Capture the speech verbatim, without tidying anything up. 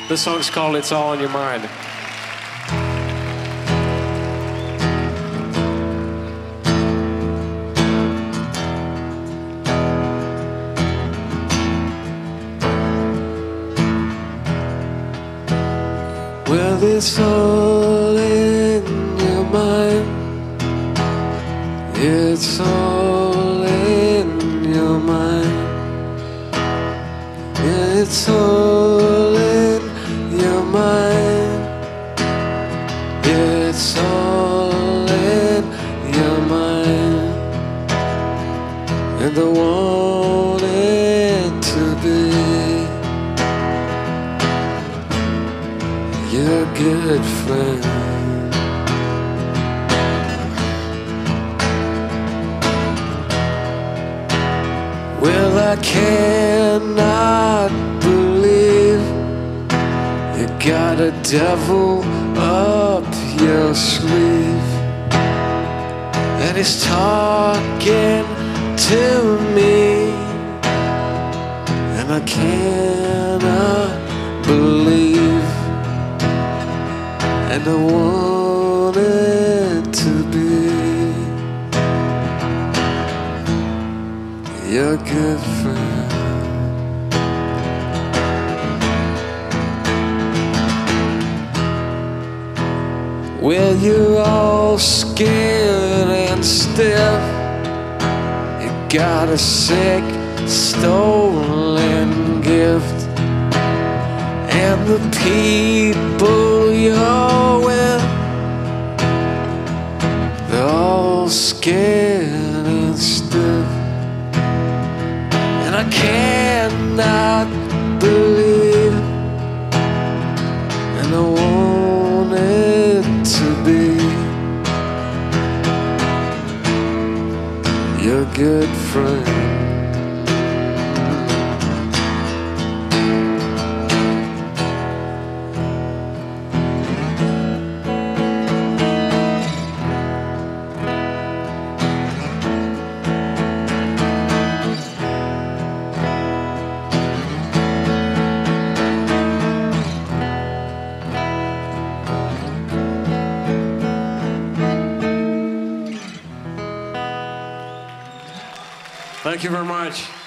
The song's called It's All in Your Mind. Well, it's all in your mind. It's all in your mind. Yeah, it's all in your mind. It's all in your mind. And I want it to be your good friend. Well, I cannot believe you got a devil up your sleeve, and he's talking to me, and I cannot believe, and I want it to be your good friend. Well, you're all scared and stiff. You got a sick, stolen gift, and the people you're with, they're all scared and stiff. And I cannot believe, and I want it to be your good friend. Thank you very much.